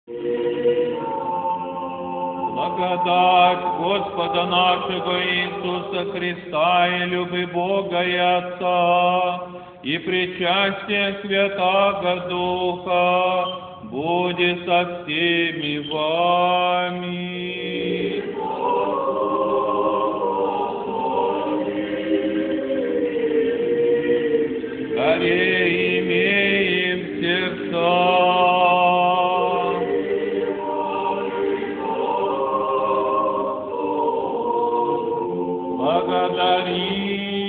Благодать Господа нашего Иисуса Христа и любви Бога и Отца, и причастие Святаго Духа будет со всеми вами. Скорее имеем сердца. Благодарим